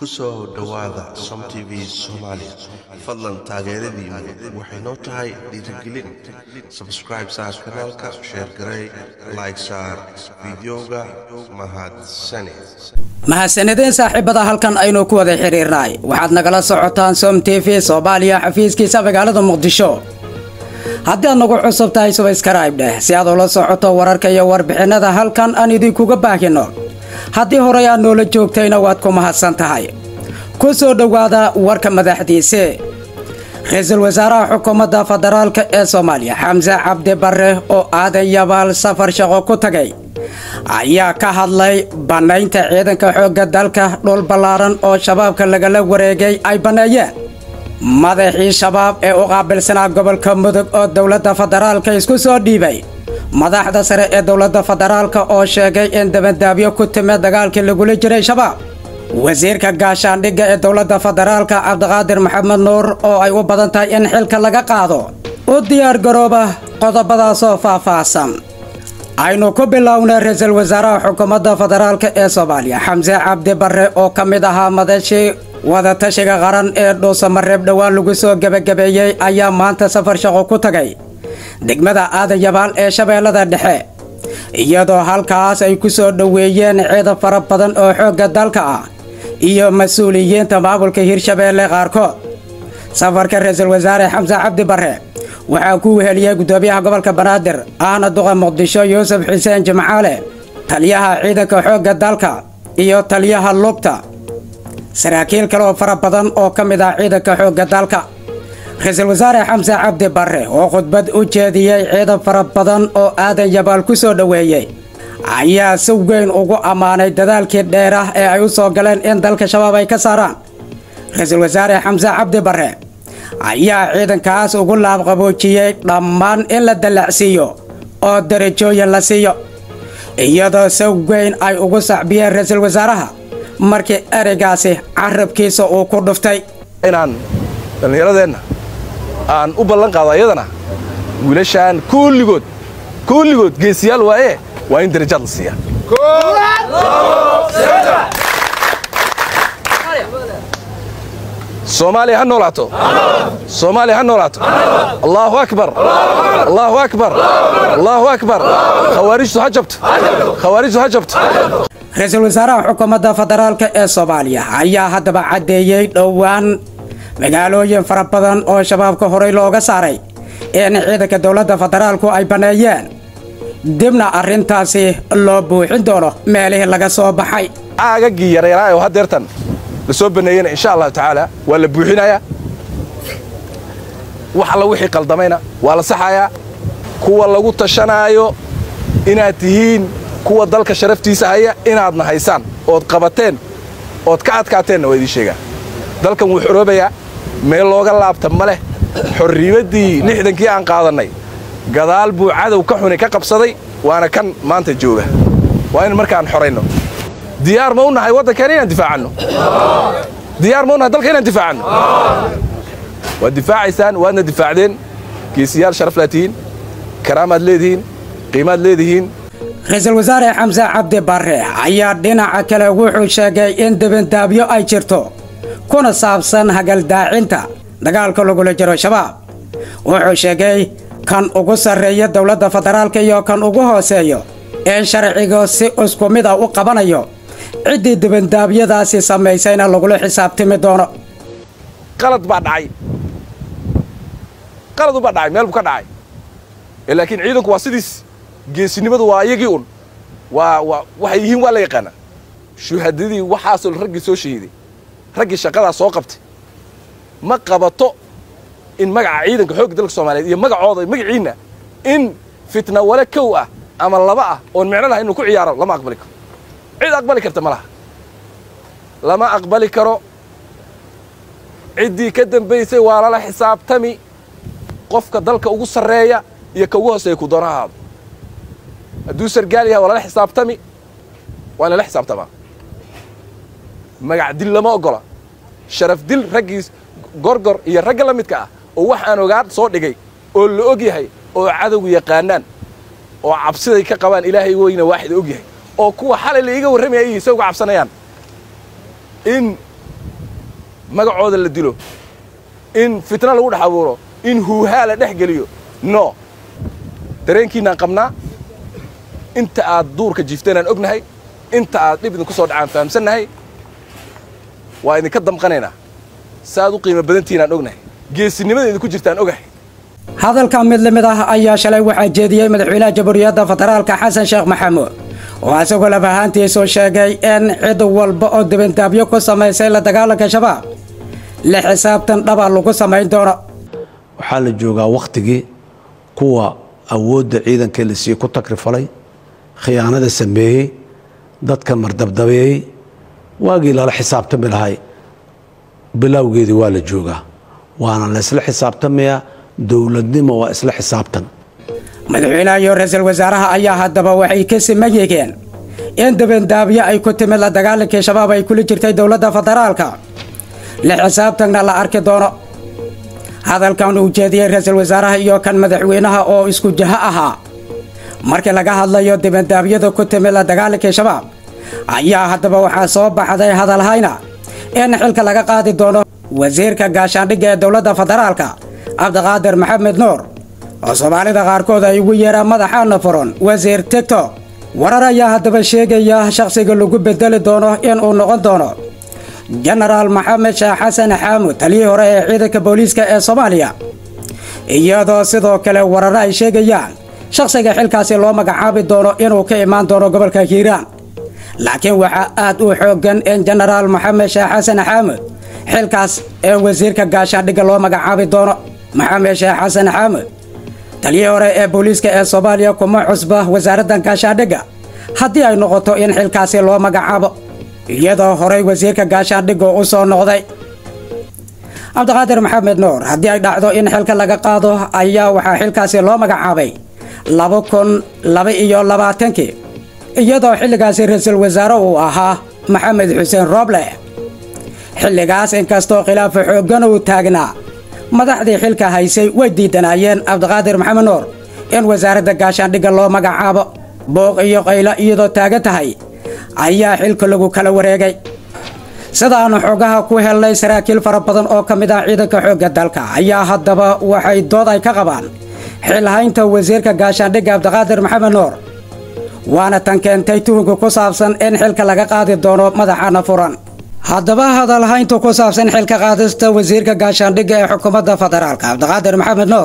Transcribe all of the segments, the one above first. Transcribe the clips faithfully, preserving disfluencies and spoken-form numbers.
kusoo dhawaada Som T V Somali fadlan taageeradiina waxay noo tahay dhiirigelin subscribe saar kanaalka share garay like saar videoga mahadsani mahadsanideen saaxiibada halkan aynu ku wada xiriirnay waxaad nagala socotaan Som T V Soomaaliya xafiiskiisa magaalada Muqdisho haddii aad nagu cusub tahay subscribe dheh si aad ula socoto wararka iyo warbixinada halkan aan idinkuga baahino haddii hore aad noola joogtayna waad ku mahadsan tahay ku soo dhawaada warka madaxdiisa ra'iisul wasaaraha xukuumadda federaalka ee Soomaaliya Xamza Cabdi Barre oo aadan yabaal safar shaqo ku tagay ayaa ka hadlay banaynta ciidanka xoogga dalka dhul balaaran oo shabaabka lagala wareegay ay baneeyeen madaxii shabaab ee u qaabilsanaa gobolka Mudug oo dawladda federaalka isku soo dhiibay madaxda sare ee dawladda federaalka oo sheegay in dabadaabyo ku timid dagaalkii lagula jiray shabaab wasiirka gaashaandhigga ee dawladda federaalka Cabdiqaadir Maxamed Nuur oo ay u badan tahay in xilka laga qaado u diyaar garooba qodobadaas oo faahfaahsan aynu ku bilownaa ra'iisul wasaaraha xukuumadda federaalka ee Soomaaliya Xamza Cabdi Barre oo ka mid ahaa madaxii wada tashiga qaran ee Dhuusamareeb dhawaan lagu soo gabagabeeyay ayaa maanta safar shaqo ku tagay degmada aadan yabaal ee shabeellada dhexe iyadoo halkaas ay ku soo dhaweeyeen ciidan fara badan oo xoogga dalka ah iyo mas'uuliyiinta maamulka Hirshabeelle qaarkood safarka ra'iisul wasaare Xamza Cabdi Barre waxaa ku weheliyay gudoomiyaha gobolka Banaadir ahna duqa Muqdisho Yuusuf Xuseen Jimcaale taliyaha ciidanka xoogga dalka iyo taliyaha lugta saraakiil kale oo fara badan oo ka mid ah ciidanka xoogga dalka ra'iisul wasaare Xamza Cabdi Barre oo khudbad u jeediyay ciidan fara badan oo aadan yabaal ku soo dhaweeyay ayaa si weyn ugu amaanay dadaalkii dheer ah ee ay u soo galeen in dalka shabaab ay ka saaraan ra'iisul wasaare Xamza Cabdi Barre ayaa ciidankaas ugu laab qaboojiyay dhammaan in la dalacsiiyo oo darajooyin la siiyo iyadoo si weyn ay ugu sacbiyeen ra'iisul wasaaraha markii ereygaasi carabkiisa uu ku dhuftay inaan dhallinyaradeenna aan u ballan qaado ayadana wiilashaan kulligood kulligood geesiyaal waaye waa in darajaad la siiyaa Soomaaliya ha noolaato Soomaaliya ha noolaato Allahu akbar Allahu akbar Allahu akbar khawaarijtu ha jabto khawaarijtu ha jabto ra'iisul wasaaraha xukuumadda federaalka ee Soomaaliya ayaa haddaba cadeeyay dhowaan magaalooyin fara badan oo shabaabka horey looga saaray in ciidanka dawladda federaalku ay baneeyeen dibna arrintaasi loo buuxin doono meelihii laga soo baxay aagagii yareeraa oo hadeertan la soo baneeyeen insha Allah taala waa la buuxinayaa wax alla wixii qaldamayna waa la saxayaa kuwa lagu tashanaayo inaad tihiin kuwa dalka sharaftiisa haya inaadna haysaan ood qabateen ood ka adkaateen waa idin sheegaa dalkan wuu xoroobayaa meel looga laabta ma leh xorriyaddii lixdankii aan qaadanay gadaal buu cadow ka xuni ka qabsaday waana kan maanta jooga waa in markaan xorayno diyaar ma u nahay waddankan inaan difaacanno diyaar ma u nahay dalka inaan difaacanno waad difaacaysaan waadna difaacdeen geesiyaal sharaf laa tihiin karaamaad leedihiin qiimaad leedihiin ra'iisul wasaare Xamza Cabdi Barre ayaa dhinaca kale wuxuu sheegay in dabadaabyo ay jirto kuna saabsan hagaldaacinta dagaalka lagula jiro shabaab wuxuu sheegay kan ugu sarreeya dawladda federaalka iyo kan ugu hooseeyo ee sharciga si isku mid ah u qabanayo cidii dabadaabyadaasi samaysayna lagula xisaabtami doono qalad baa dhacay qalad baa dhacay meel buu ka dhacay laakiin ciidanku waa sidiis geesinimadu waa iyagii un waa waa waxay yihiin waa la yaqaana shuhadadii waxaasoo raggii soo shahiiday raggii shaqadaa soo qabtay ma qabato in magaca ciidanka xoogga dalka Soomaaliyeed iyo magacooda magaciina in fitna wala kow ah ama laba ah oo micno lahayn inuu ku ciyaaro lama aqbali karo cid aqbali karta malaha lama aqbali karo ciddii ka dambaysay waa la xisaabtami qofka dalka ugu sareeya iyo ka ugu hooseeya ku doonaha hadduu sargaal yahay waa la xisaabtami waa la xisaabtama magac dil lama ogola sharaf dil raggiis gorgor iyo ragga la midka ah oo wax aan ogaad soo dhigay oo la og yahay oo cadowgu yaqaanaan oo cabsiday ka qabaan ilaahay weyna waaxid og yahay oo kuwa xalay la iga warramayay isagoo cabsanayaan in magacooda la dilo in fitna lagu dhex abuuro in huuhaa la dhex geliyo no dareenkiinaan qabnaa inta aad duurka jiifteen aan ognahay inta aad dhib idinku soo dhacaan fahamsannahay waa idinka damqanaynaa saaad u qiimo badantihiin aan ognahay geesinimada idinku jirtaan ogahay hadalka mid lamid ah ayaa shalay waxaa jeediyey madaxweynaha jamhuuriyadda federaalka xasan sheekh maxamuud oo isagoo laf ahaantiisu sheegay in cid walba oo dibindaabyo ku samaysay la dagaalanka shabaab la xisaabtan dhaba lagu samayn doono waxaa la joogaa wakhtigii kuwa awoodda ciidanka la sii ku takrifalay khiyaanada sameeyey dadka mardabdabeeyey waagii lala xisaabtami lahay bilowgeedii waa la joogaa waana la isla xisaabtamayaa dowladnimo waa isla xisaabtan madaxweynaha iyo ra-iisul wasaaraha ayaa haddaba waxay ka siman yihiin in dibindaabyo ay ku timid la dagaalankii shabaab ay kula jirtay dowladda federaalka la xisaabtanna la arki doono hadalkan uu jeediyey ra-iisul wasaaraha iyo kan madaxweynaha oo isku jaho ahaa markii laga hadlayo dibindaabyada ku timid la dagaalankii shabaab ayaa haddaba waxaa soo baxday hadalhayna in xilka laga qaadi doono wasiirka gaashaandhigga ee dowladda federaalka cabdiqaadir maxamed nuur oo soomaalida qaarkood ay ugu yeeraan madaxaana furan wasiir tigtok warar ayaa haddaba sheegaya shakhsiga lagu bedeli doono inuu noqon doono jenaraal maxamed sheekh xasan xaamud taliyii hore ee ciidanka booliiska ee soomaaliya iyadoo sidoo kale wararo ay sheegayaan shakhsiga xilkaasi loo magacaabi doono inuu ka imaan doono gobolka hiiraan laakiin waxaa aad u xooggan in jenaraal maxamed sheekh xasan xaamud xilkaas ee wasiirka gaashaandhigga loo magacaabi doono maxamed sheekh xasan xaamud taliyii hore ee booliiska ee soomaaliya kuma cusba wasaaradda gaashaandhigga haddii ay noqoto in xilkaasi loo magacaabo iyadoo horey wasiirka gaashaandhigga u soo noqday cabdiqaadir maxamed nuur haddii ay dhacdo in xilka laga qaado ayaa waxaa xilkaasi loo magacaabay laba kun laba iyo labaatankii iyadoo xilligaasi ra-iisul wasaare uu ahaa maxamed xuseen rooble xilligaas inkastoo khilaafa xooggan uu taagnaa madaxdii xilka haysay way diidanaayeen cabdiqaadir maxamed nuur in wasaaradda gaashaandhigga loo magacaabo booq iyo qaylo iyadoo taagan tahay ayaa xilka lagu kala wareegay sidaanu xoogaha ku helnay saraakiil fara badan oo ka mid ah ciidanka xoogga dalka ayaa haddaba waxay dood ay ka qabaan xilhaynta wasiirka gaashaandhigga cabdiqaadir maxamed nuur waana tan keentay tuhunka ku saabsan in xilka laga qaadi doono madaxaana furan haddaba hadalhaynta ku saabsan xilka qaadista wasiirka gaashaandhigga ee xukuumadda federaalka cabdiqaadir maxamed nuur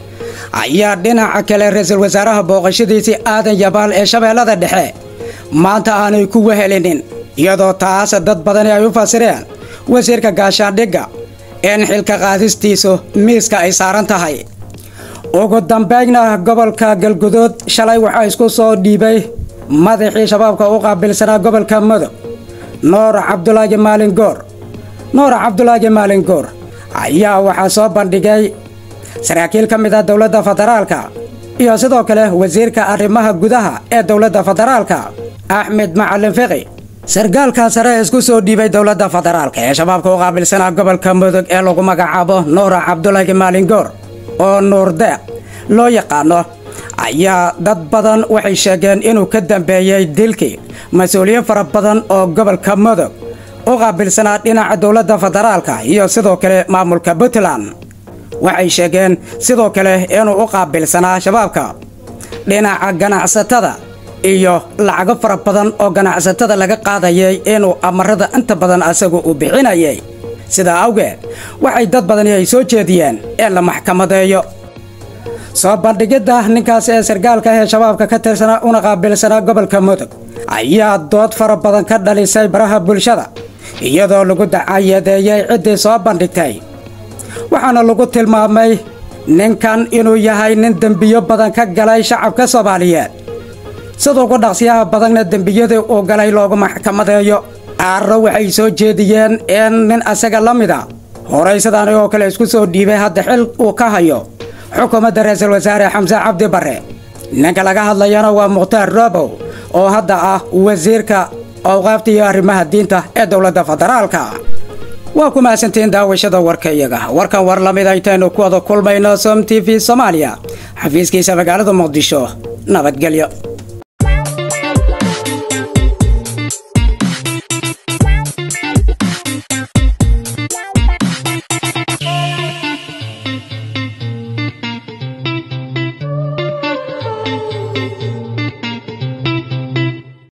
ayaa dhinaca kale ra-iisul wasaaraha booqashadiisii aadan yabaal ee shabeellada dhexe maanta aanay ku wehelinin iyadoo taas dad badani ay u fasireen wasiirka gaashaandhigga in xilka qaadistiisu miiska ay saaran tahay ugu dambaynna gobolka galguduud shalay waxaa isku soo dhiibay madaxii shabaabka u qaabilsanaa gobolka mudug nuur cabdulaahi maalin goor nuur cabdulaahi maalin goor ayaa waxaa soo bandhigay saraakiil ka mid ah dowladda federaalka iyo sidoo kale wasiirka arrimaha gudaha ee dowladda federaalka axmed macalin fiqi sargaalka sare isku soo dhiibay dowladda federaalka ee shabaabka u qaabilsanaa gobolka mudug ee lagu magacaabo nuur cabdulaahi maalin goor oo nuur deeq loo yaqaano ayaa dad badan waxay sheegeen inuu ka dambeeyey dilkii mas-uuliyiin fara badan oo gobolka mudug u qaabilsanaa dhinaca dowladda federaalka iyo sidoo kale maamulka puntland waxay sheegeen sidoo kale inuu u qaabilsanaa shabaabka dhinaca ganacsatada iyo lacago fara badan oo ganacsatada laga qaadayay inuu amarada inta badan asagu u bixinayay sidaa awgeed waxay dad badani ay soo jeediyeen in la maxkamadeeyo soo bandhigidda ninkaas ee sargaalka ee shabaabka ka tirsanaa una qaabilsanaa gobolka mudug ayaa dood fara badan ka dhalisay baraha bulshada iyadoo lagu dacayadeeyey ciddii soo bandhigtay waxaana lagu tilmaamay ninkan inuu yahay nin dembiyo badan ka galay shacabka soomaaliyeed sidoo ugu dhaqsiyaha badanna dembiyadii uu galay loogu maxkamadeeyo qaarna waxay soo jeediyeen in nin asaga la mida horay sidaani oo kale isku soo dhiibay hadda xil uu ka hayo xukuumadda ra-iisul wasaare xamse cabdi barre ninka laga hadlayana waa mukhtaar roobow oo hadda ah wasiirka awqaafta iyo arrimaha diinta ee dowladda federaalka waa ku mahadsantiin daawashada warkayaga warkan war lamid aytaynu ku wada kulmayno som t v soomaaliya xafiiskiisa magaalada muqdisho nabadgelyo.